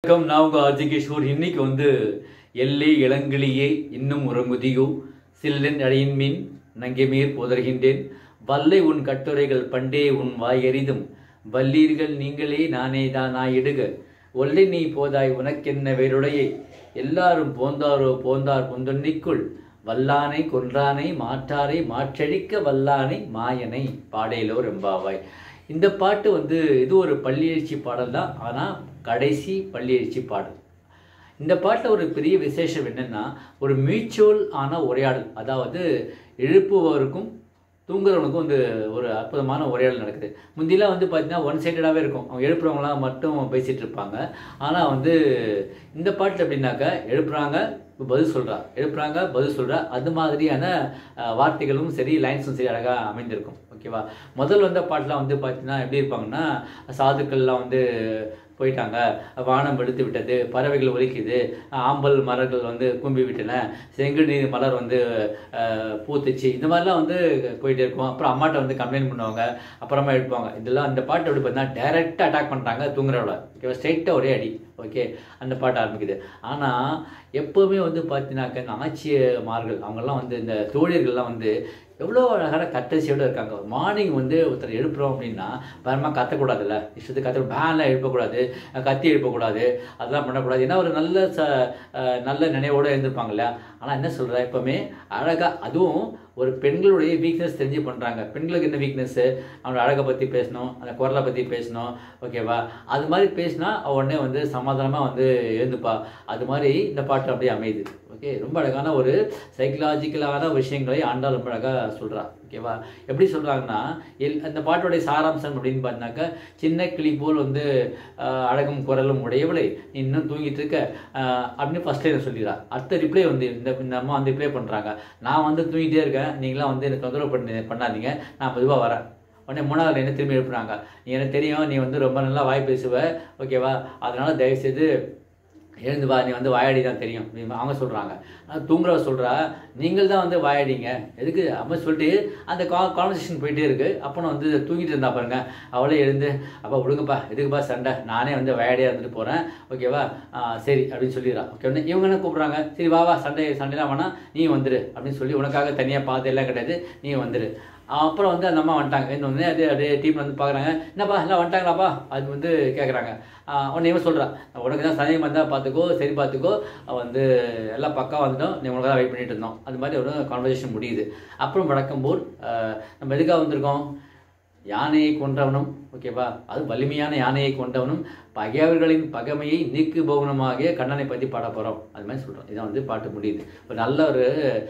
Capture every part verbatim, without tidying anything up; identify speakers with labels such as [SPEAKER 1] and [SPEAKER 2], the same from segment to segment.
[SPEAKER 1] வணக்கம். நான் உங்கள் ஆர்ஜி கிஷோர். இன்னைக்கு வந்து எல்லை இளங்கிளியே இன்னும் உறங்குதியோ சில்லன் அடையின் மீன் நங்கெமீர் போதர்கின்றேன் வல்லை உன் கட்டுரைகள் பண்டே உன் வாய் எறிதும் வல்லீர்கள் நீங்களே நானே தான் நாயிடுக ஒல்லை நீ போதாய் உனக்கென்ன வேறுடையே எல்லாரும் போந்தாரோ போந்தார் பொந்தொன்னிக்குள் வல்லானை கொன்றானை மாற்றாரை மாற்றழிக்க வல்லானை மாயனை பாடேலோ ரெம்பாவாய். இந்த பாட்டு வந்து இது ஒரு பள்ளியெழுச்சி பாடல் தான், ஆனால் கடைசி பள்ளியெழுச்சி பாடல். இந்த பாட்டில் ஒரு பெரிய விசேஷம் என்னென்னா, ஒரு மியூச்சுவல் ஆன உரையாடல், அதாவது எழுப்புபவருக்கும் தூங்குறவனுக்கும் வந்து ஒரு அற்புதமான உரையாடல் நடக்குது. முந்திலாம் வந்து பார்த்தீங்கன்னா ஒன் சைடடாகவே இருக்கும், அவங்க எழுப்புறவங்களாம் மட்டும் பேசிகிட்டு இருப்பாங்க. ஆனால் வந்து இந்த பாட்டில் எப்படின்னாக்கா எழுப்புறாங்க பதில் சொல்கிறா, எழுப்புறாங்க பதில் சொல்கிறா, அது மாதிரியான வார்த்தைகளும் சரி லைன்ஸும் சரி அழகாக அமைந்திருக்கும். ஓகேவா? முதல் வந்த பாட்டெலாம் வந்து பார்த்தீங்கன்னா எப்படி இருப்பாங்கன்னா, சாதுக்கள்லாம் வந்து போயிட்டாங்க, வானம் வெளுத்து விட்டது, பறவைகள் ஒலிக்குது, ஆம்பல் மரங்கள் வந்து கும்பி விட்டன, செங்கநீர் மலர் வந்து பூத்துச்சு, இந்த மாதிரிலாம் வந்து போயிட்டே இருக்கும். அப்புறம் அம்மாட்ட வந்து கம்ப்ளைண்ட் பண்ணுவாங்க, அப்புறமா எடுப்பாங்க. இதெல்லாம் அந்த பாட்டு எப்படி பார்த்தீங்கன்னா டைரெக்டாக அட்டாக் பண்ணுறாங்க தூங்குறவளை. ஓகேவா? ஸ்ட்ரைட்டாக ஒரே அடி. ஓகே, அந்த பாட்டு ஆரம்பிக்குது. ஆனால் எப்போவுமே வந்து பார்த்தீங்கன்னாக்க இந்த ஆட்சியமார்கள் அவங்கெல்லாம் வந்து இந்த தோழியர்கள்லாம் வந்து எவ்வளோ அழகான கட்டசியோடு இருக்காங்க. மார்னிங் வந்து ஒருத்தர் எழுப்புறோம் அப்படின்னா பயமாக கத்தக்கூடாதுல்ல, இஷ்டத்துக்கு கத்த பேன்லாம் எழுப்பக்கூடாது, கத்தி எழுப்பக்கூடாது, அதெல்லாம் பண்ணக்கூடாது. ஏன்னா ஒரு நல்ல ச நல்ல நினைவோடு எழுந்திருப்பாங்க இல்லையா. ஆனால் என்ன சொல்கிற, எப்போவுமே அழகாக, அதுவும் ஒரு பெண்களுடைய வீக்னஸ் தெரிஞ்சு பண்ணுறாங்க. பெண்களுக்கு என்ன வீக்னஸ்ஸு, அவனோட அழகை பற்றி பேசணும், அந்த குரலை பற்றி பேசணும். ஓகேவா? அது மாதிரி பேசினா உடனே வந்து சமாதானமாக வந்து எழுந்துப்பா. அது மாதிரி இந்த பாட்டு அப்படியே அமையுது. ஓகே, ரொம்ப அழகான ஒரு சைக்கலாஜிக்கலான விஷயங்களை ஆண்டாள் ரொம்ப அழகாக சொல்கிறா. ஓகேவா? எப்படி சொல்கிறாங்கன்னா, எல் அந்த பாட்டோடைய சாராம்சம் அப்படின்னு பார்த்தினாக்கா, சின்ன கிளி போல் வந்து அழகும் குரலும் உடையவளை இன்னும் தூங்கிட்டு இருக்க அப்படின்னு ஃபஸ்ட் லைன் சொல்லிடுறா. அடுத்த ரிப்ளை வந்து இந்த இந்த அம்மா வந்து ரிப்ளை பண்ணுறாங்க, நான் வந்து தூங்கிட்டே இருக்கேன், நீங்களாம் வந்து எனக்கு தொந்தரவு பண்ணி பண்ணாதீங்க, நான் மெதுவாக வரேன். உடனே மூணாவது லைனை திரும்பி எழுப்புறாங்க, நீ எனக்கு தெரியும், நீ வந்து ரொம்ப நல்லா வாய் பேசுவ, ஓகேவா, அதனால் தயவுசெய்து எழுந்து வா, நீ வந்து வாயாடி தான் தெரியும் அவங்க சொல்கிறாங்க. ஆனால் தூங்குறவ சொல்கிறா, நீங்கள் தான் வந்து வாயாடிங்க எதுக்கு அப்படின்னு சொல்லிட்டு அந்த கா கான்வர்சேஷன் போயிட்டே இருக்குது. அப்போ நான் வந்து தூங்கிட்டு இருந்தா பாருங்க, அவளே எழுந்து அப்பா விடுங்கப்பா, எதுக்குப்பா சண்டை, நானே வந்து வாயாடியாக இருந்துட்டு போகிறேன், ஓகேவா, சரி அப்படின்னு சொல்லிடுறா. ஓகே, உடனே இவங்க என்ன கூப்பிட்றாங்க, சரி வா வா, சண்டை சண்டைலாம் வேணாம், நீ வந்துரு அப்படின்னு சொல்லி, உனக்காக தனியாக பாதையெல்லாம் கிடையாது, நீ வந்துரு. அப்புறம் வந்து அந்த அம்மா வந்துட்டாங்க. இந்த ஒன்று அதே அப்படியே டீம் வந்து பார்க்குறாங்க, என்னப்பா எல்லாம் வந்துட்டாங்களாப்பா அது வந்து கேட்குறாங்க. உடனே இவன் சொல்கிறான், உனக்கு தான் சந்தேகம் வந்தால் பார்த்துக்கோ, சரி பார்த்துக்கோ, வந்து எல்லாம் பக்கம் வந்துட்டோம், நீ உனக்கு தான் வெயிட் பண்ணிட்டு இருந்தோம். அது மாதிரி ஒரு கான்வர்சேஷன் முடியுது. அப்புறம் வழக்கம் போல் நம்ம எதுக்காக வந்திருக்கோம், யானையை கொன்றவனும், ஓகேவா, அது வலிமையான யானையை கொண்டவனும் பகையவர்களின் பகைமையை நீக்குபவனுமாகிய கண்ணனை பற்றி பாட போகிறோம். அது மாதிரி சொல்கிறோம். இதான் வந்து பாட்டு முடியுது. ஒரு நல்ல ஒரு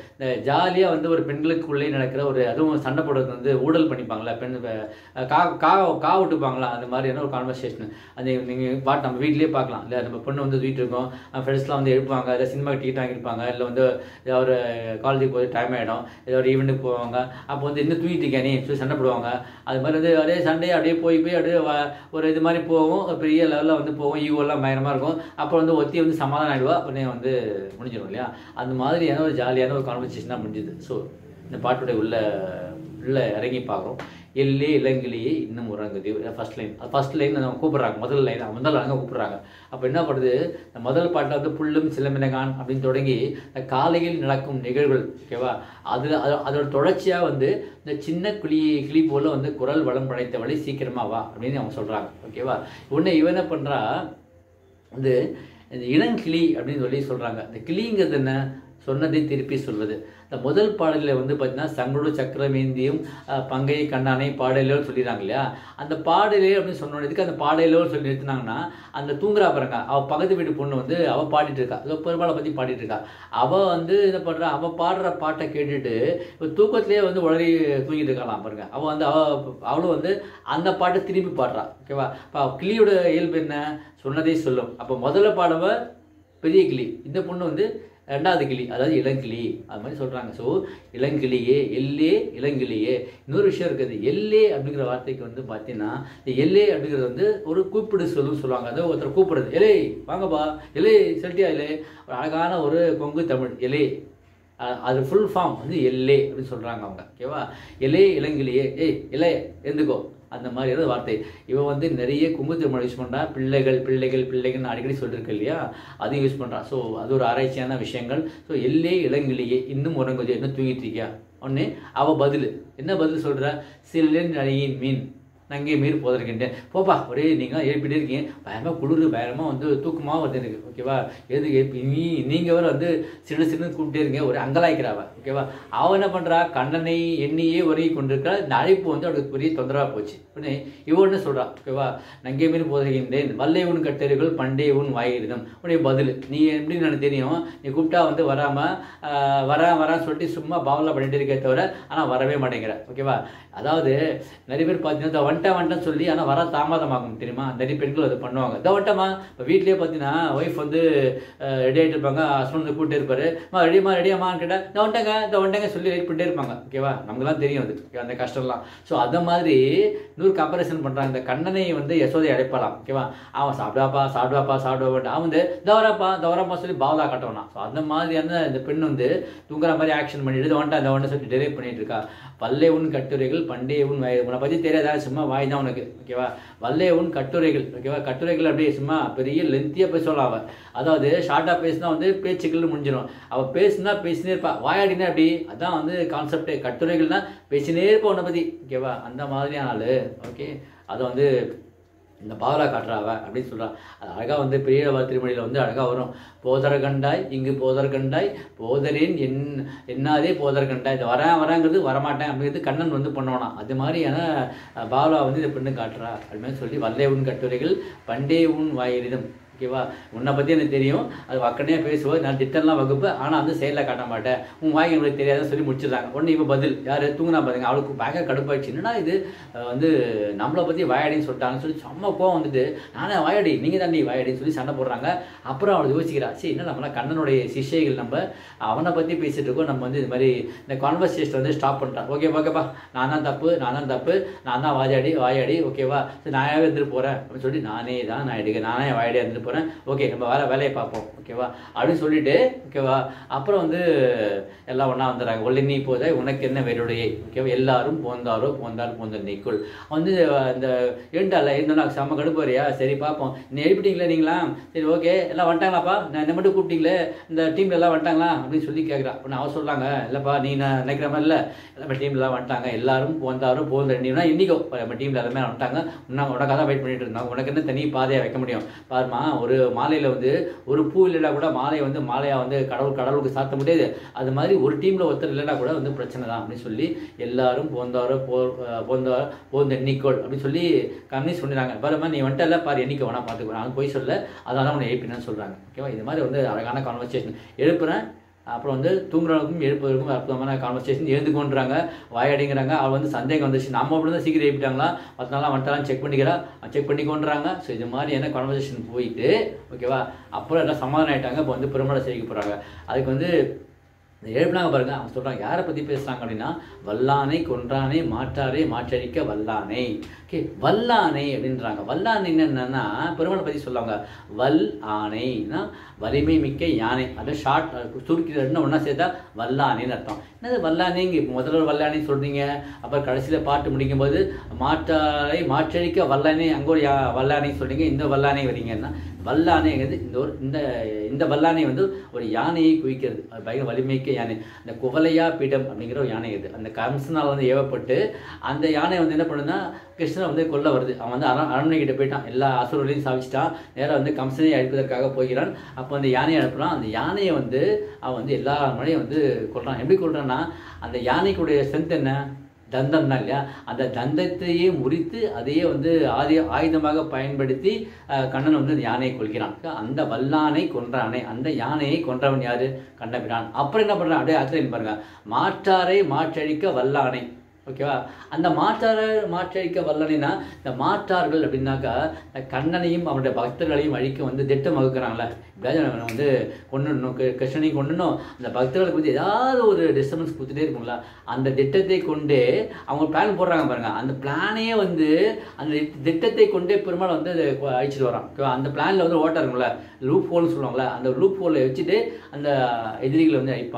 [SPEAKER 1] ஜாலியாக வந்து ஒரு பெண்களுக்குள்ளே நடக்கிற ஒரு, அதுவும் சண்டை போடுறது வந்து ஊழல் பண்ணிப்பாங்களா, பெண் கா கா கா விட்டுப்பாங்களா, அந்த மாதிரியான ஒரு கான்வர்சேஷன். அது நீங்கள் பாட்டு நம்ம வீட்லேயே பார்க்கலாம் இல்லை. நம்ம பொண்ணு வந்து வீட்டு இருக்கோம், ஃப்ரெண்ட்ஸ்லாம் வந்து எழுப்பாங்க, இல்லை சினிமாக்கு டிக்கெட் வாங்கியிருப்பாங்க, இல்லை வந்து ஏதோ ஒரு காலேஜுக்கு போய் டைம் ஆகிடும், ஏதோ ஒரு ஈவெண்ட்டுக்கு போவாங்க, அப்போ வந்து இன்னும் தூங்கிட்டு இருக்கே நீ சொல்லி சண்டை போடுவாங்க. அது மாதிரி வந்து அப்படியே சண்டையை அப்படியே போய் போய் அப்படியே ஒரு இது மாதிரி போகும், பெரிய லெவலில் வந்து போகும், ஈவோலாம் பயங்கரமாக இருக்கும். அப்புறம் வந்து ஒத்தி வந்து சமாதானம் ஆகிடுவா, உடனே வந்து முடிஞ்சிடும் இல்லையா. அந்த மாதிரியான ஒரு ஜாலியான ஒரு கான்வர்சேஷனாக முடிஞ்சுது. ஸோ இந்த பாட்டுடைய உள்ள உள்ள இறங்கி பார்க்குறோம். எல்லே இளங்கிலேயே இன்னும் உறங்குது, ஃபர்ஸ்ட் லைன். ஃபர்ஸ்ட் லைன் நம்ம கூப்பிட்றாங்க, முதல் லைன் முதல் அங்கே கூப்பிட்றாங்க. அப்போ என்ன பண்ணுது, இந்த முதல் பாட்டில் வந்து புல்லும் சிலம்பினகான் அப்படின்னு தொடங்கி இந்த காலையில் நடக்கும் நிகழ்வுகள், ஓகேவா, அதில் அது அதோட தொடர்ச்சியாக வந்து இந்த சின்ன கிளி கிளி போல் வந்து குரல் வளம் படைத்தவளை சீக்கிரமாக வா அப்படின்னு அவங்க சொல்கிறாங்க. ஓகேவா? உடனே இவன் என்ன பண்ணுறா, வந்து இந்த இளங்கிளி அப்படின்னு சொல்லி சொல்கிறாங்க. இந்த கிளிங்கிறது என்ன, சொன்னதை திருப்பி சொல்வது. இந்த முதல் பாடலில் வந்து பார்த்தீங்கன்னா சங்கடு சக்கரமேந்தியும் பங்கையை கண்ணானை பாடலோடு சொல்லிடுறாங்க இல்லையா. அந்த பாடலே அப்படின்னு சொன்னதுக்கு அந்த பாடலோடு சொல்லி நிறுத்தினாங்கன்னா, அந்த தூங்குறா பாருங்க, அவள் பக்கத்து வீட்டு பொண்ணு வந்து அவள் பாடிட்டு இருக்கா, அதோ பெருமாளை பற்றி பாடிட்டு இருக்கா. அவள் வந்து என்ன பண்ணுறா, அவள் பாடுற பாட்டை கேட்டுட்டு இப்போ தூக்கத்திலேயே வந்து உடனே தூங்கிட்டு இருக்கலாம் பாருங்க. அவள் வந்து அவள் அவளும் வந்து அந்த பாட்டை திரும்பி பாடுறா. ஓகேவா? இப்போ கிளியோட இயல்பு என்ன, சொன்னதே சொல்லும். அப்போ முதல்ல பாடவ பெரிய கிளி, இந்த பொண்ணு வந்து ரெண்டாவது கிளி, அதாவது இளங்கிளி, அது மாதிரி சொல்கிறாங்க. ஸோ இளங்கிளியே, எல்லே இளங்கிளியே. இன்னொரு விஷயம் இருக்குது, எல்லே அப்படிங்கிற வார்த்தைக்கு வந்து பார்த்தீங்கன்னா, இந்த எல்லே அப்படிங்கிறது வந்து ஒரு கூப்பிடு சொல்லுன்னு சொல்லுவாங்க. அதாவது ஒருத்தர் கூப்பிடுறது, எலே வாங்கப்பா, எலே செல்ட்டியா, எலே, ஒரு அழகான ஒரு கொங்கு தமிழ் எலே, அது ஃபுல் ஃபார்ம் வந்து எல்லே அப்படின்னு சொல்கிறாங்க அவங்க. ஓகேவா? எலே இளங்கிளியே, ஏய் இலே எழுந்துக்கோ, அந்த மாதிரியான வார்த்தை. இவன் வந்து நிறைய குங்கு திருமணம் யூஸ் பண்ணுறான். பிள்ளைகள் பிள்ளைகள் பிள்ளைகள் அடிக்கடி சொல்லியிருக்கு இல்லையா, அதையும் யூஸ் பண்ணுறான். ஸோ அது ஒரு ஆராய்ச்சியான விஷயங்கள். ஸோ எல்லே இளங்கிளியே இன்னும் உறங்குது, என்ன தூங்கிட்டு இருக்கியா? ஒன்று அவள் பதில் என்ன பதில் சொல்கிறா? சில்லன் அழியின் மீன் நங்கே மீறி போதற்கின்றேன். போப்பா ஒரே நீங்கள் எழுப்பிட்டே இருக்கீங்க, பயமாக குளிர் பயமாக வந்து தூக்கமாக வருது எனக்கு. ஓகேவா? எது நீ நீங்கள் வேறு வந்து சிறு சிறுன்னு கூப்பிட்டே இருக்கீங்க, ஒரு அங்கலாய்க்கிறாவ. ஓகேவா? அவன் என்ன பண்ணுறா? கண்ணனை எண்ணியே உறங்கி கொண்டிருக்கிறா. இந்த அழைப்பு வந்து அவளுக்கு பெரிய தொந்தரவாக போச்சு. உடனே இவன் என்ன சொல்கிறா? ஓகேவா? நங்கே மீறி போதற்கின்றேன் வல்லை உன் கட்டறிகள் பண்டே உன் வாயிடும். உடைய பதில் நீ எப்படின்னு எனக்கு தெரியும், நீ கூப்பிட்டா வந்து வராமல் வரா வரான்னு சொல்லிட்டு சும்மா பாவலாக பண்ணிட்டு இருக்கே தவிர ஆனால் வரவே மாட்டேங்கிற. ஓகேவா? அதாவது நிறைய பேர் பார்த்தீங்கன்னா வந்துட்டா வந்துட்டான்னு சொல்லி ஆனால் வர தாமதமாகும் தெரியுமா? நிறைய பெண்கள் அது பண்ணுவாங்க. இதை வந்துட்டமா இப்போ வீட்லேயே பார்த்தீங்கன்னா ஒய்ஃப் வந்து ரெடி ஆகிட்டு இருப்பாங்க, ஹஸ்பண்ட் வந்து கூப்பிட்டே இருப்பாரு, மா ரெடியம்மா ரெடியாமான்னு கேட்டால் இந்த வந்துட்டாங்க இந்த வந்துட்டாங்க சொல்லி வெயிட் பண்ணிட்டே இருப்பாங்க. ஓகேவா? நமக்குலாம் தெரியும் அது அந்த கஷ்டம்லாம். ஸோ அந்த மாதிரி இன்னொரு கம்பேரிசன் பண்ணுறாங்க. இந்த கண்ணனை வந்து யசோதை அழைப்பலாம். ஓகேவா? அவன் சாப்பிடாப்பா சாப்பிடுவாப்பா சாப்பிடுவாப்பா அவன் வந்து தவறாப்பா தவறாப்பா சொல்லி பாவலா காட்டவனா. ஸோ அந்த மாதிரியான இந்த பெண் வந்து தூங்குற மாதிரி ஆக்ஷன் பண்ணிட்டு இதை வந்துட்டா இந்த ஒன்றை சொல்லி டெலிவரி பண்ணிட்டு இருக்கா. வல்லை உன் கட்டுரைகள் பண்டே உன் வாய் உன்னை பற்றி தெரியாதா, சும்மா வாய் தான் உனக்கு. ஓகேவா? வல்லை உன் கட்டுரைகள். ஓகேவா? கட்டுரைகள் அப்படியே சும்மா பெரிய லென்த்தியாக பேசலாம். அவள் அதாவது ஷார்ட்டாக பேசினா வந்து பேச்சுக்கள் முடிஞ்சிடும். அவள் பேசுனா பேசினே இருப்பா, வாயாடினா அப்படி. அதான் வந்து கான்செப்டே. கட்டுரைகள்னா பேசினே இருப்பா உன்னை பற்றி. ஓகேவா? அந்த மாதிரியான ஆள். ஓகே, அதை வந்து இந்த பாவலா காட்டுறாவ அப்படின்னு சொல்கிறான். அது அழகாக வந்து பெரிய திருமொழியில் வந்து அழகாக வரும். போதர கண்டாய் இங்கு போதர் கண்டாய் போதரேன் என் என்னாதே போதர் கண்டாய். இது வரேன் வராங்கிறது வரமாட்டேன் அப்படிங்கிறது கண்ணன் வந்து பண்ணுவானா. அது மாதிரியான பாவலா வந்து இதை பெண்ணு காட்டுறா அப்படின்னு சொல்லி வல்லே உன் கட்டுரைகள் பண்டே உன் வாயிரிதம். ஓகேவா? உன்னை பற்றி எனக்கு தெரியும், அது வக்கனையாக பேசுவோம், நான் திட்டம்லாம் வகுப்பு, ஆனால் வந்து செயலில் காட்ட மாட்டேன், உன் வாய் எங்களுக்கு தெரியாதுன்னு சொல்லி முடிச்சிடுறாங்க. உடனே இப்போ பதில் யார் தூங்கினா பாருங்க, அவளுக்கு பயங்கர கடுப்பாயிடுச்சு. என்னன்னா இது வந்து நம்மளை பற்றி வாயாடின்னு சொல்லிட்டாங்கன்னு சொல்லி செம்ம கோவம் வந்துட்டு, நானே வாயாடி நீங்கள் தாண்டி வாயாடின்னு சொல்லி சண்டை போடுறாங்க. அப்புறம் அவள் யோசிக்கிறா, சரி என்ன நம்மளாம் கண்ணனுடைய சிஷ்யைகள், நம்ம அவனை பற்றி பேசிகிட்டு இருக்கோம், நம்ம வந்து இது மாதிரி இந்த கான்வர்சேஷன் வந்து ஸ்டாப் பண்ணிட்டான். ஓகே ஓகேப்பா நான் தான் தப்பு நான் தான் தப்பு நான் தான் வாயாடி வாயாடி ஓகேவா, சரி நானே இருந்துட்டு போகிறேன் அப்படின்னு சொல்லி நானே தான் நான் எடுக்க நானே வாயாடி இருந்துட்டு போகிறேன். ஓகே நம்ம வேலை வேலையை பார்ப்போம். ஓகேவா? அப்படின்னு சொல்லிட்டு ஓகேவா அப்புறம் வந்து எல்லாம் ஒன்றா வந்துடுறாங்க. ஒல்லை நீ போதா உனக்கு என்ன வேறுடைய. ஓகேவா? எல்லாரும் போந்தாரோ போந்தார் போந்த நீக்குள் வந்து இந்த ஏண்டால இருந்தாலும் செம்ம கடுப்பாரியா. சரி பார்ப்போம், இன்னும் எழுப்பிட்டீங்களே நீங்களா, சரி ஓகே எல்லாம் வந்துட்டாங்களாப்பா, நான் என்ன மட்டும் கூப்பிட்டீங்களே இந்த டீமில் எல்லாம் வந்துட்டாங்களா அப்படின்னு சொல்லி கேட்குறான். ஒன்று அவன் சொல்கிறாங்க, இல்லைப்பா நீ நான் நினைக்கிற மாதிரி இல்லை, எல்லாமே டீம்லாம் வந்துட்டாங்க, எல்லாரும் போந்தாரோ போந்த நீனா இன்றைக்கோ நம்ம டீமில் எல்லாமே வந்துட்டாங்க, உன்னாங்க உனக்காக தான் வெயிட் பண்ணிட்டு இருந்தாங்க, உனக்கு என்ன தனி பாதையாக வைக்க முடியும் பாருமா. ஒரு மாலையில் வந்து ஒரு பூ இல்லைனா கூட மாலையை வந்து மாலையாக வந்து கடவுள் கடவுளுக்கு சாத்த முடியாது. அது மாதிரி ஒரு டீமில் ஒருத்தர் இல்லைனா கூட வந்து பிரச்சனை தான் அப்படின்னு சொல்லி எல்லாரும் போந்தாரோ போ போந்தாரோ போந்த எண்ணிக்கோள் அப்படின்னு சொல்லி கம்மி சொல்லிடுறாங்க. பாருமா நீ வந்துட்டு இல்லை பாரு எண்ணிக்கை வேணா பார்த்துக்கோ, நான் போய் சொல்ல அதனால உன்னை எழுப்பினு சொல்கிறாங்க. ஓகேவா? இது மாதிரி வந்து அழகான கான்வர்சேஷன் எழுப்புறேன். அப்புறம் வந்து தூங்குறவங்களுக்கும் எழுப்புவதற்கும் அற்புதமான கான்வர்சேஷன் எழுந்துக்கொண்டுறாங்க, வாயடிங்கிறாங்க. அவள் வந்து சந்தேகம் வந்துச்சு, நம்ம அப்படி தான் சீக்கிரம் எழுப்பிட்டாங்களா மற்ற நாளாக வந்துட்டாலும் செக் பண்ணிக்கிறா, செக் பண்ணி கொண்டுறாங்க. ஸோ இது மாதிரி என்ன கான்வர்சேஷன் போயிட்டு ஓகேவா அப்புறம் எல்லாம் சமாதானம் ஆகிட்டாங்க. இப்போ வந்து பெருமாளை செய்ய போகிறாங்க. அதுக்கு வந்து எழுப்பினாங்க பாருங்க. அவங்க சொல்கிறாங்க யாரை பற்றி பேசுகிறாங்க அப்படின்னா, வல்லானை கொன்றானே மாற்றாரே மாற்றழிக்க வல்லானை. ஓகே, வல்லானை அப்படின்றாங்க. வல்லானை என்னன்னா பெருமாளை பற்றி சொல்லுவாங்க. வல் ஆனைனா வலிமை மிக்க யானை, அதை ஷார்ட் சுருக்கிறதுன்னு ஒன்றா சேர்த்தா வல்லானைன்னு அர்த்தம். என்னது வல்லானைங்க இப்போ முதல்ல ஒரு வல்லானைன்னு சொல்கிறீங்க, அப்புறம் கடைசியில் பாட்டு முடிக்கும்போது மாற்றாரை மாற்றழிக்க வல்லானை, அங்கே ஒரு யா வல்லானை சொல்கிறீங்க, இந்த வல்லானை வரீங்கன்னா வல்லானைங்கிறது இந்த ஒரு இந்த இந்த வல்லானை வந்து ஒரு யானையை குவிக்கிறது, அது பயங்கர வலிமைக்க யானை. அந்த குவலையா பீடம் அப்படிங்கிற ஒரு யானை இது. அந்த கம்சனால் வந்து ஏவப்பட்டு அந்த யானை வந்து என்ன பண்ணுன்னா கிருஷ்ணனை வந்து கொல்ல வருது. அவன் வந்து அர அரண்மனை கிட்ட போயிட்டான், எல்லா அசுரர்களையும் சாவிச்சிட்டான், நேராக வந்து கம்சனை அழிப்பதற்காக போகிறான். அப்போ அந்த யானையை அனுப்புகிறான். அந்த யானையை வந்து அவன் வந்து எல்லா மழையும் வந்து கொல்றான். எப்படி கொல்றான்னா, அந்த யானைக்குடைய ஸ்ட்ரென்த் என்ன, தந்தம் தான் இல்லையா, அந்த தந்தத்தையே முறித்து அதையே வந்து ஆதி ஆயுதமாக பயன்படுத்தி கண்ணன் வந்து அந்த யானையை கொள்கிறான். அந்த வல்லானை கொன்றானே, அந்த யானையை கொன்றவன் யாரு, கண்ணபிரான். அப்புறம் என்ன பண்ணுறான் அப்படியே அர்த்தம் பாருங்க, மாற்றாரை மாற்றழிக்க வல்லானை. ஓகேவா? அந்த மாற்றார மாற்றழிக்க வல்லனைனா இந்த மாற்றார்கள் அப்படின்னாக்கா கண்ணனையும் அவனுடைய பக்தர்களையும் அழிக்க வந்து திட்டம் வகுக்கிறாங்களே. இப்படியாவது வந்து கொண்டுடணும், கிருஷ்ணனையும் கொண்டுடணும், அந்த பக்தர்களுக்கு வந்து ஏதாவது ஒரு டிஸ்டர்பன்ஸ் கொடுத்துட்டே இருக்குங்களா, அந்த திட்டத்தை கொண்டே அவங்க பிளான் போடுறாங்க பாருங்க. அந்த பிளானையே வந்து அந்த திட்டத்தை கொண்டே பெருமாள் வந்து அதை அழிச்சிட்டு வரான். அந்த பிளானில் வந்து ஓட்டா இருக்குங்களா, லூப் ஹோல்னு சொல்லுவாங்களே, அந்த லூப் ஹோலை வச்சுட்டு அந்த எதிரிகளை வந்து அழிப்பான்.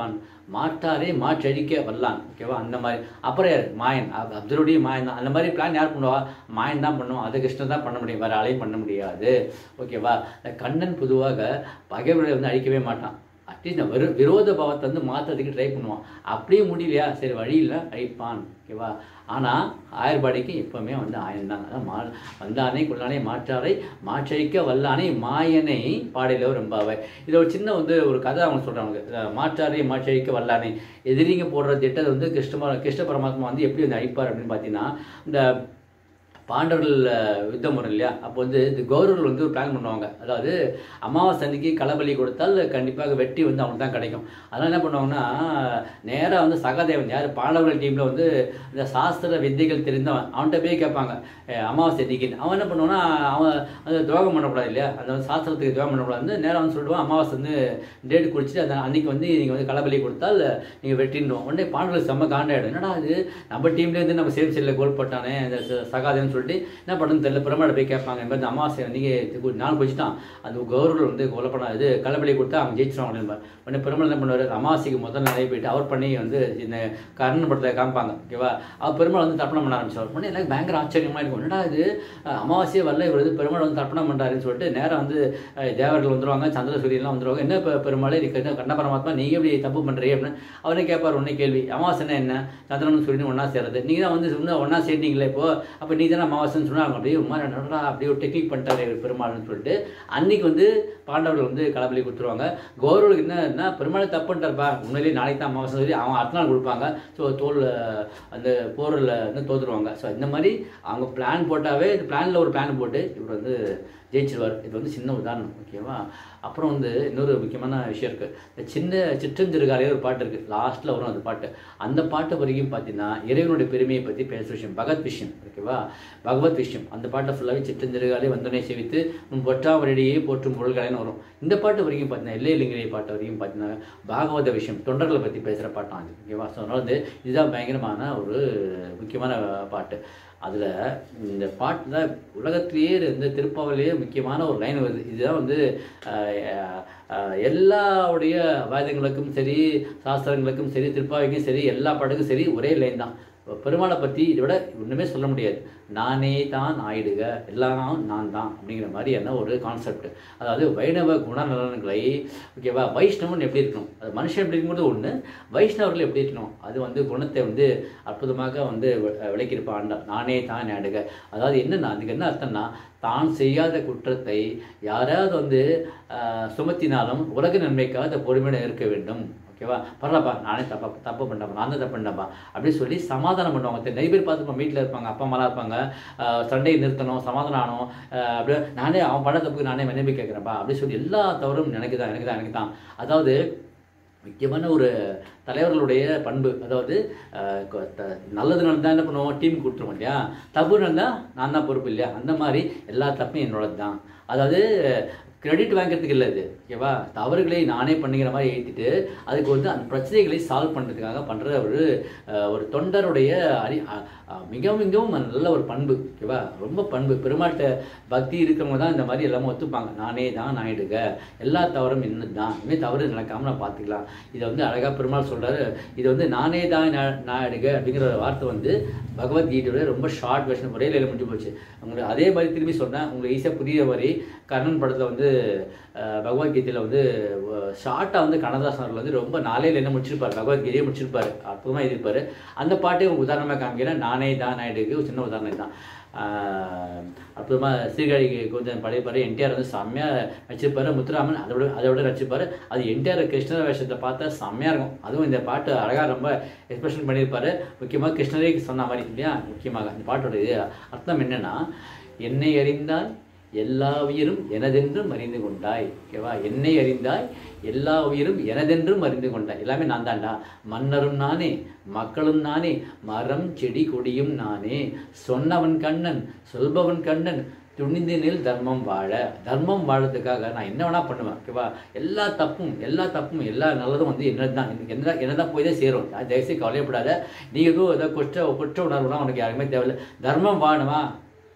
[SPEAKER 1] மாற்றாரே மாற்றழிக்க வல்லான். ஓகேவா? அந்த மாதிரி. அப்புறம் யார்? மாயன். அப்சல்யூட்லி மாயன் தான். அந்த மாதிரி பிளான் யார் பண்ணுவா? மாயன் தான் பண்ணுவோம். அதை கிருஷ்ணன் தான் பண்ண முடியும், வேறு ஆளையும் பண்ண முடியாது. ஓகேவா? கண்ணன் பொதுவாக பகைவர்களை வந்து அழிக்கவே மாட்டான். அட்லீஸ்ட் நான் வெறு விரோத பாவத்தை வந்து மாற்றுறதுக்கு ட்ரை பண்ணுவான். அப்படியே முடியலையா, சரி வழியில் அழிப்பான். ஓகேவா? ஆனால் ஆயர்பாடிக்கு எப்போவுமே வந்து ஆயன் தான். அதான் மா வந்தானே கொள்ளானே மாற்றாரை மாற்றழிக்க வல்லானே மாயனை பாடையில ரொம்பவை. இதில் ஒரு சின்ன வந்து ஒரு கதை அவங்க சொல்கிறாங்க. மாற்றாரை மாற்றழிக்க வல்லானே, எதிரிங்க போடுற திட்டத்தை வந்து கிருஷ்ண கிருஷ்ண பரமாத்மா வந்து எப்படி வந்து அழிப்பார் அப்படின்னு பார்த்தீங்கன்னா, இந்த பாண்டவர்கள் யுத்தம் வரும் இல்லையா, அப்போ வந்து இந்த கௌரவர்கள் வந்து ஒரு பிளான் பண்ணுவாங்க. அதாவது அமாவாசை அன்னைக்கு களபலி கொடுத்தால் கண்டிப்பாக வெற்றி வந்து அவனுக்கு தான் கிடைக்கும். அதனால் என்ன பண்ணுவாங்கன்னா, நேராக வந்து சகாதேவன் யார் பாண்டவர்கள் டீமில் வந்து இந்த சாஸ்திர வித்தைகள் தெரிந்தவன், அவன்கிட்ட போய் கேட்பாங்க அமாவாசை அன்னைக்குன்னு. அவன் என்ன பண்ணுவான்னா, அவன் அந்த துரோகம் பண்ணக்கூடாது இல்லையா, அந்த சாஸ்திரத்துக்கு துரோகம் பண்ணக்கூடாது வந்து நேராக வந்து சொல்லிடுவான், அமாவாசை வந்து டேட் குடிச்சிட்டு அந்த அன்னைக்கு வந்து நீங்கள் வந்து களபலி கொடுத்தால் நீங்கள் வெற்றிடுவோம். உடனே பாண்டவர்கள் செம்ம காண்டாயிடும். என்னடா அது நம்ம டீம்லேருந்து நம்ம சேம் செல்லில் கோல் போட்டானே அந்த சகாதேவன் சொல்லிட்டு என்ன பண்ணுறது தெரியல. பெருமாளை போய் கேட்பாங்க, இந்த மாதிரி அமாவாசை அன்றைக்கி நாள் போச்சுட்டான், அந்த கௌரவர்கள் வந்து கொலை பண்ண இது களபலி கொடுத்தா அவங்க ஜெயிச்சிடும் அப்படின்பார். உடனே பெருமாள் என்ன பண்ணுவார், அமாவாசைக்கு முதல் நாளே போயிட்டு அவர் பண்ணி வந்து இந்த கர்ணன் படத்தை காமிப்பாங்க. ஓகேவா? அவர் பெருமாள் வந்து தர்ப்பணம் பண்ண ஆரம்பிச்சார். உடனே எனக்கு பயங்கர ஆச்சரியமாக இருக்கும், என்னடா இது அமாவாசையே வரல, இவர் வந்து பெருமாள் வந்து தர்ப்பணம் பண்ணுறாருன்னு சொல்லிட்டு நேராக வந்து தேவர்கள் வந்துடுவாங்க, சந்திர சூரியன்லாம் வந்துடுவாங்க. என்ன இப்போ பெருமாளே நீ கண்ண பரமாத்மா நீங்கள் எப்படி தப்பு பண்ணுறீ அப்படின்னு அவரே கேட்பார். உடனே கேள்வி, அமாவாசைன்னா என்ன, சந்திரனும் சூரியனும் ஒன்றா சேர்றது, நீங்கள் தான் வந்து இன்னும் ஒன்றா சேர்ந்தீங்களே இப்போ, அப்போ நீ தானே அமாவாசைன்னு சொன்னாங்க. அப்படியே ஒரு மாதிரி நடா அப்படியே ஒரு டெக்னிக் பண்ணிட்டாரு பெருமாள்னு சொல்லிட்டு அன்னைக்கு வந்து பாண்டவர்கள் வந்து களபலி கொடுத்துருவாங்க. கௌரவர்களுக்கு என்ன பெருமாளை தப்பு பண்ணிட்டாருப்பா, உண்மையிலேயே நாளைக்கு தான் அமாவாசை சொல்லி அவங்க அடுத்த நாள் கொடுப்பாங்க. ஸோ தோல் அந்த போரில் வந்து தோற்றுருவாங்க. ஸோ இந்த மாதிரி அவங்க பிளான் போட்டாவே இந்த பிளானில் ஒரு பிளான் போட்டு இவர் வந்து ஜெயிச்சிருவார். இது வந்து சின்ன உதாரணம். ஓகேவா? அப்புறம் வந்து இன்னொரு முக்கியமான விஷயம் இருக்குது. இந்த சின்ன சிற்றஞ்சிறுகாலே ஒரு பாட்டு இருக்குது, லாஸ்ட்டில் வரும் அந்த பாட்டு. அந்த பாட்டு வரைக்கும் பார்த்தீங்கன்னா இறைவனுடைய பெருமையை பற்றி பேசுகிற விஷயம், பகவத் விஷயம். ஓகேவா? பகவத் விஷயம். அந்த பாட்டை ஃபுல்லாகவே சிற்றஞ்சிறுகாலே வந்தோடனே சேவித்து உன் பொற்றாவரடியே போற்றும் பொருள்களேன்னு வரும். இந்த பாட்டு வரைக்கும் பார்த்தீங்கன்னா எல்லை இலங்கை பாட்டு வரைக்கும் பார்த்தீங்கன்னா பாகவத விஷயம், தொண்டர்களை பற்றி பேசுகிற பாட்டம் அது. ஓகேவா? ஸோ அதனால் வந்து இதுதான் பயங்கரமான ஒரு முக்கியமான பாட்டு. அதில் இந்த பாட்டு தான் உலகத்திலேயே இந்த திருப்பாவிலேயே முக்கியமான ஒரு லைன் வருது. இதுதான் வந்து எல்லாவுடைய வேதங்களுக்கும் சரி, சாஸ்திரங்களுக்கும் சரி, திருப்பாவிக்கும் சரி, எல்லா பாட்டுக்கும் சரி ஒரே லைன் தான். பெருமாளை பற்றி இதை விட ஒன்றுமே சொல்ல முடியாது. நானே தான் ஆயிடுக, எல்லாம் நான் தான் அப்படிங்கிற மாதிரி என்ன ஒரு கான்செப்ட். அதாவது வைணவ குணநலன்களை, ஓகேவா, வைஷ்ணவன் எப்படி இருக்கணும், அது மனுஷன் எப்படி இருக்கும்போது ஒன்று, வைஷ்ணவர்கள் எப்படி இருக்கணும், அது வந்து குணத்தை வந்து அற்புதமாக வந்து விளக்கியிருப்பான். நானே தான் ஆயிடுக, அதாவது என்னென்னா அதுக்கு என்ன அர்த்தம்னா, தான் செய்யாத குற்றத்தை யாராவது வந்து சுமத்தினாலும் உலக நன்மைக்காக அந்த பொறுமையுடன் இருக்க வேண்டும். ஓகேவா? பரவாயில்லப்பா, நானே தப்பா தப்பு பண்ணப்பா, நான் தான் தப்பு பண்ணப்பா அப்படின்னு சொல்லி சமாதானம் பண்ணுவாங்க. நிறைய பேர் பார்த்துப்போம், வீட்டில் இருப்பாங்க, அப்பா அம்மாலாம் இருப்பாங்க, சண்டையை நிறுத்தணும், சமாதானம் ஆகணும், அப்படியே நானே அவன் பண்ண தப்புக்கு நானே மன்னிப்பு கேட்குறேன்ப்பா அப்படின்னு சொல்லி எல்லா தவறும் எனக்கு தான் எனக்கு தான் எனக்கு தான் அதாவது முக்கியமான ஒரு தலைவர்களுடைய பண்பு. அதாவது நல்லது நடந்தால் என்ன பண்ணுவோம், டீம் கொடுத்துருவோம் இல்லையா, தப்பு நடந்தால் நான் தான் பொறுப்பு இல்லையா, அந்த மாதிரி எல்லா தப்பும் என்னோடது தான். அதாவது கிரெடிட் வாங்கிறதுக்கு இல்லை இது. ஓகேவா? தவறுகளை நானே பண்ணிக்கிற மாதிரி எழுதிட்டு அதுக்கு வந்து அந்த பிரச்சனைகளை சால்வ் பண்ணுறதுக்காக பண்ணுற ஒரு ஒரு தொண்டருடைய அறி மிகவும் மிகவும் நல்ல ஒரு பண்பு. ஓகேவா? ரொம்ப பண்பு. பெருமாட்ட பக்தி இருக்கிறவங்க தான் இந்த மாதிரி எல்லாமே ஒத்துப்பாங்க. நானே தான் ஆயிடுக, எல்லா தவறும் என்ன தான், இனிமேல் தவறு நடக்காமல் நான் பார்த்துக்கலாம். இதை வந்து அழகாக பெருமாள் சொல்கிறாரு. இது வந்து நானே தான் நாயிடுக அப்படிங்கிற வார்த்தை வந்து பகவத்கீதையோட ரொம்ப ஷார்ட் வெர்ஷன், ஒரே லைனில் முடிஞ்சு போச்சு. உங்களுக்கு அதே மாதிரி திரும்பி சொன்னேன், உங்களுக்கு ஈஸியாக புரிய மாதிரி கர்ணன் படத்தில் வந்து பகவத்கீதையில் வந்து ஷார்ட்டாக வந்து கண்ணதாசன் அவர்கள் வந்து ரொம்ப நாளையில் என்ன முடிச்சிருப்பார், பகவத்கீதையை முடிச்சிருப்பார், அற்புதமாக எழுதியிருப்பார். அந்த பாட்டே உங்களுக்கு உதாரணமாக காமிக்கிறேன். நானே தான் ஆயிடுக்கு ஒரு சின்ன உதாரணம் தான். அற்புதமாக சீர்காழிக்கு கொஞ்சம் பழைய பாரு, என்டிஆர் வந்து செம்மையாக வச்சிருப்பாரு, முத்துராமன் அதோட அதை விட வச்சிருப்பாரு. அது என்டிஆர் கிருஷ்ணர் வேஷத்தை பார்த்தா செம்மையாக இருக்கும். அதுவும் இந்த பாட்டு அழகாக ரொம்ப எக்ஸ்பிரஷன் பண்ணியிருப்பாரு. முக்கியமாக கிருஷ்ணரே சொன்ன மாதிரி இல்லையா. முக்கியமாக இந்த பாட்டோட இது அர்த்தம் என்னென்னா, என்னை அறிந்தால் எல்லா உயிரும் எனதென்றும் அறிந்து கொண்டாய். ஓகேவா? என்னை அறிந்தாய் எல்லா உயிரும் எனதென்றும் அறிந்து கொண்டாய். எல்லாமே நான் தான்டா. மன்னரும் நானே, மக்களும் நானே, மரம் செடி கொடியும் நானே, சொன்னவன் கண்ணன் சொல்பவன் கண்ணன், துணிந்தினில் தர்மம் வாழ. தர்மம் வாழறதுக்காக நான் என்ன வேணா பண்ணுவேன். ஓகேவா? எல்லா தப்பும் எல்லா தப்பும் எல்லா நல்லதும் வந்து என்னது தான், என்ன என்ன தான் போய் தான் சேரும். தயவுசெய்து கவலையப்படாத. நீ எதுவும் ஏதோ குற்ற குற்ற உணர்வுனா உனக்கு யாருமே தேவையில்லை. தர்மம் வாழணுமா,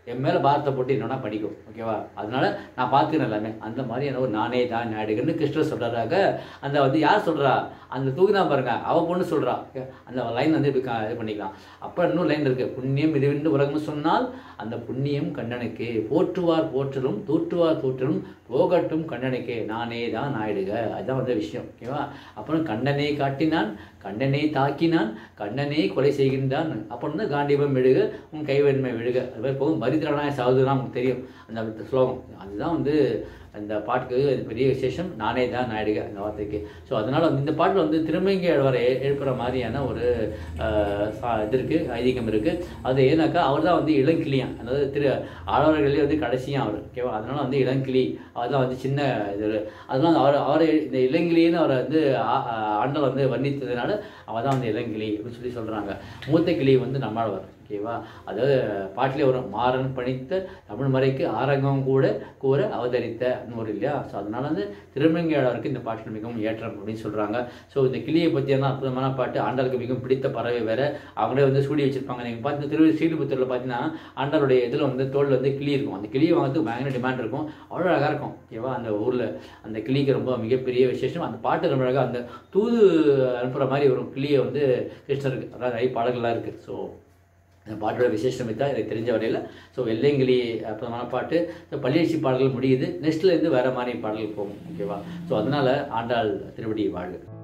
[SPEAKER 1] என் மேலே பாரத்தை போட்டு என்னன்னா படிக்கும். ஓகேவா? அதனால நான் பார்த்துக்கிறேன் எல்லாமே. அந்த மாதிரி என்ன ஒரு நானே தான் நாயுடுகன்னு கிருஷ்ணர் சொல்கிறாங்க. அந்த வந்து யார் சொல்கிறா? அந்த தூக்கிதான் பாருங்க, அவள் பொண்ணு சொல்கிறா. அந்த லைன் வந்து இப்படி இது பண்ணிக்கலாம். அப்போ இன்னொரு லைன் இருக்குது, புண்ணியம் இதுவென்று உலகம் சொன்னால் அந்த புண்ணியம் கண்ணனுக்கு, போற்றுவார் போற்றலும் தூற்றுவார் தூற்றலும் போகட்டும் கண்ணனுக்கே, நானே தான் நாயுடுக. அதுதான் வந்து விஷயம். ஓகேவா? அப்புறம் கண்ணனை காட்டினான், கண்ணனை தாக்கினான், கண்ணனை கொலை செய்கின்றான். அப்புறம் வந்து காண்டீபம் விழுக உன் கைவன்மை விழுக. அது மாதிரி போகும் மரித்திரனாய சாகுதுதான் நமக்கு தெரியும் அந்த ஸ்லோகம். அதுதான் வந்து அந்த பாட்டுக்கு பெரிய விசேஷம், நானே தான் நாயுடுக அந்த வார்த்தைக்கு. ஸோ அதனால் வந்து இந்த பாட்டில் வந்து திருமங்கை ஆழ்வாரை எழுப்புற மாதிரியான ஒரு இது இருக்குது, ஐதீகம் இருக்குது. அது ஏன்னாக்கா அவர் தான் வந்து இளங்கிளியான், அதாவது திரு ஆழ்வார்களே வந்து கடைசியாக அவர். ஓகேவா? அதனால் வந்து இளங்கிளி அதுதான் வந்து சின்ன இது. அதனால் அவர் அவரை இந்த இளங்கிளின்னு அவரை வந்து ஆண்டல் வந்து வர்ணித்ததுனால அவள் தான் வந்து இளங்கிளி அப்படின்னு சொல்லி சொல்கிறாங்க. மூத்த கிளி வந்து நம்மாழ்வார். ஓகேவா? அதாவது பாட்டிலே வரும், மாறன் பணித்த தமிழ் மறைக்கு ஆரங்கம் கூட கூற அவதரித்த ஒரு இல்லையா? ஸோ அதனால வந்து திருமங்கையாளருக்கு இந்த பாட்டில் மிகவும் ஏற்றம் அப்படின்னு சொல்கிறாங்க. ஸோ இந்த கிளியை பற்றியான அற்புதமான பாட்டு. ஆண்டாளுக்கு மிகவும் பிடித்த பறவை வேறு, அவங்களே வந்து சூடி வச்சுருப்பாங்க. நீங்கள் பார்த்து திரு ஸ்ரீலிபுத்தூரில் பார்த்தீங்கன்னா ஆண்டாளுடைய இதில் வந்து தோல் வந்து கிளி இருக்கும். அந்த கிளியை வாங்கிறதுக்கு பயங்கர டிமாண்ட் இருக்கும், அவ்வளோ அழகாக இருக்கும். ஓகேவா? அந்த ஊரில் அந்த கிளிக்கு ரொம்ப மிகப்பெரிய விசேஷம். அந்த பாட்டு ரொம்ப அழகாக அந்த தூது அனுப்புகிற மாதிரி ஒரு கிளியை வந்து கிருஷ்ணருக்கு, அதாவது நிறைய பாடல்கள்லாம் இருக்குது. ஸோ இந்த பாட்டோட விசேஷம் தான் எனக்கு தெரிஞ்ச வரையில். ஸோ வெள்ளைங்கிளி அற்புதமான பாட்டு. ஸோ பள்ளியச்சி பாடல்கள் முடியுது, நெக்ஸ்ட்லேருந்து வேறு மாதிரி பாடல்கள் போகும். ஓகேவா? ஸோ அதனால் ஆண்டாள் திருவடி வாழ்க.